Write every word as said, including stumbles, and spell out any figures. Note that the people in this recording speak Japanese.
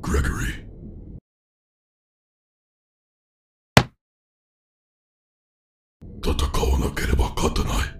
Gregory. 戦わなければ勝てない。